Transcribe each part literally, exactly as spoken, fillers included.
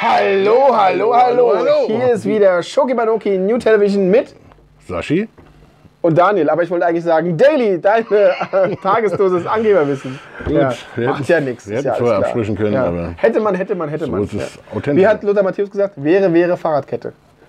Hallo, hallo, hallo, hallo. Hier ist wieder Shoki Banoki New Television mit Sashi und Daniel. Aber ich wollte eigentlich sagen, Daily, deine äh, Tagesdosis Angeberwissen. Gut, ja, wir macht ja nichts. Wir hätten ja vorher absprechen können, ja. aber... Hätte man, hätte man, hätte so man. ist es ja. authentisch. Wie hat Lothar Matthäus gesagt? Wäre, wäre Fahrradkette.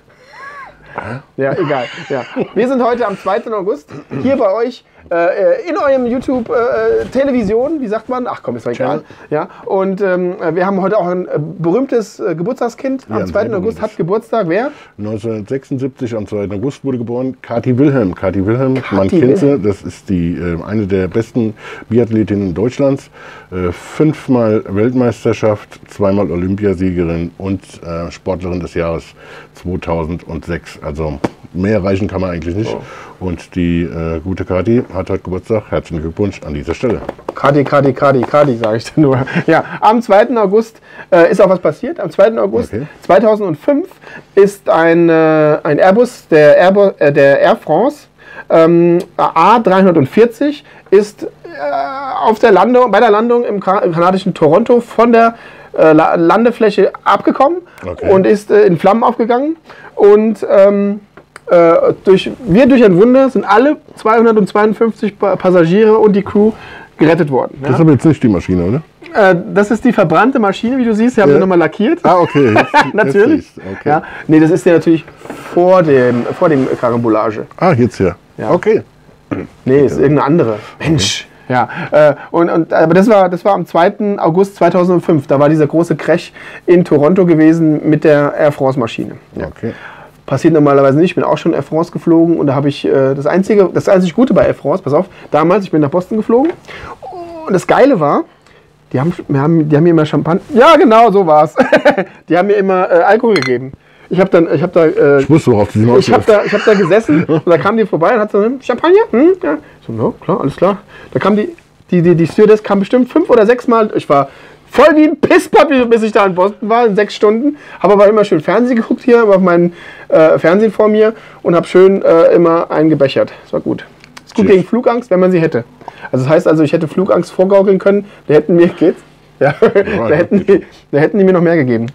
Ja, egal. Ja. Wir sind heute am zweiten August hier bei euch äh, in eurem YouTube äh, Television, wie sagt man? Ach komm, ist doch egal. Ja, und ähm, wir haben heute auch ein äh, berühmtes äh, Geburtstagskind. Am Ja, zweiten August hat Geburtstag. Wer? neunzehnhundertsechsundsiebzig, am zweiten August wurde geboren Kathi Wilhelm. Kathi Wilhelm, Kathi man kennt Wilhelm. sie, das ist die, äh, eine der besten Biathletinnen Deutschlands. Äh, fünfmal Weltmeisterschaft, zweimal Olympiasiegerin und äh, Sportlerin des Jahres zweitausendsechs. Also mehr erreichen kann man eigentlich nicht. Oh. Und die äh, gute Kathi hat heute Geburtstag. Herzlichen Glückwunsch an dieser Stelle. Kadi, Kadi, Kadi, Kadi, sage ich dann nur. Ja, am zweiten August äh, ist auch was passiert. Am zweiten August Okay. zweitausendfünf ist ein, äh, ein Airbus, der, Airbus, äh, der Air France ähm, A dreihundertvierzig, ist äh, auf der Landung, bei der Landung im, ka im kanadischen Toronto von der äh, Landefläche abgekommen Okay. und ist äh, in Flammen aufgegangen. Und ähm, äh, durch, wir durch ein Wunder sind alle zweihundertzweiundfünfzig Pa- Passagiere und die Crew gerettet worden. Das ist Ja? aber jetzt nicht die Maschine, oder? Äh, das ist die verbrannte Maschine, wie du siehst. Sie haben Ja. sie nochmal lackiert. Ah, okay. Jetzt, Natürlich. Jetzt sehe ich's. Okay. Ja. Nee, das ist ja natürlich vor dem, vor dem Karambolage. Ah, jetzt ja. Ja. Okay. Nee, ist irgendeine andere. Mensch. Ja, äh, und, und, aber das war, das war am zweiten August zweitausendfünf. Da war dieser große Crash in Toronto gewesen mit der Air France Maschine. Ja. Okay. Passiert normalerweise nicht. Ich bin auch schon Air France geflogen und da habe ich äh, das einzige, das einzig Gute bei Air France, pass auf, damals, ich bin nach Boston geflogen und das Geile war, die haben, wir haben, die haben mir immer Champagner, ja genau, so war's. Die haben mir immer äh, Alkohol gegeben. Ich habe dann, ich habe da, äh, Ich wusste, worauf du sie ich habe da, ich habe da gesessen und da kam die vorbei und hat so, hm, Champagner? Hm? Ja. Ich so, no, klar, alles klar. Da kam die, die, die, die Stewardess kam bestimmt fünf oder sechs Mal. Ich war voll wie ein Pisspapier, bis ich da in Boston war, in sechs Stunden. Habe aber immer schön Fernsehen geguckt hier, auf meinen äh, Fernsehen vor mir und habe schön äh, immer eingebechert. Das war gut. Ist gut Cheers. gegen Flugangst, wenn man sie hätte. Also das heißt also, ich hätte Flugangst vorgaukeln können. Da hätten mir, geht's? Ja, da, hätten die, da hätten die mir noch mehr gegeben.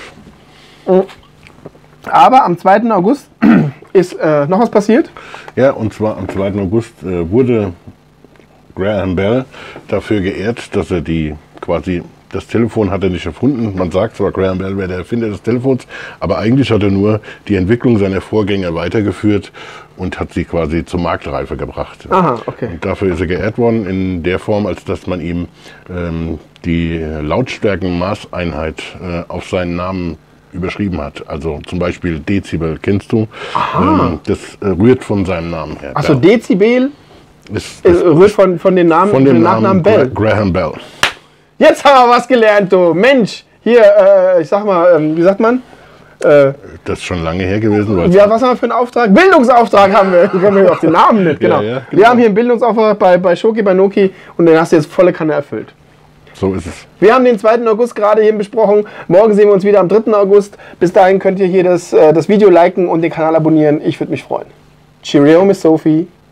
Aber am zweiten August ist äh, noch was passiert. Ja, und zwar am zweiten August äh, wurde Graham Bell dafür geehrt, dass er die quasi, das Telefon hat er nicht erfunden. Man sagt zwar, Graham Bell wäre der Erfinder des Telefons, aber eigentlich hat er nur die Entwicklung seiner Vorgänger weitergeführt und hat sie quasi zur Marktreife gebracht. Aha, okay. Und dafür ist er geehrt worden in der Form, als dass man ihm ähm, die Lautstärkenmaßeinheit äh, auf seinen Namen überschrieben hat. Also zum Beispiel Dezibel, kennst du? Ähm, das äh, rührt von seinem Namen her. Achso, Ja. Dezibel Ist, äh, ist rührt von, von den Namen, von dem den Namen Nachnamen Bell. Gra Graham Bell. Jetzt haben wir was gelernt, du. Mensch, hier, äh, ich sag mal, ähm, wie sagt man? Äh, Das ist schon lange her gewesen. weil's- ja, was haben wir für einen Auftrag? Bildungsauftrag haben wir. Ich komme auf den Namen nicht, genau. Ja, ja, Wir genau. haben hier einen Bildungsauftrag bei, bei Shoki Banoki und den hast du jetzt volle Kanne erfüllt. So ist es. Wir haben den zweiten August gerade hier besprochen. Morgen sehen wir uns wieder am dritten August. Bis dahin könnt ihr hier das, äh, das Video liken und den Kanal abonnieren. Ich würde mich freuen. Cheerio, Miss Sophie.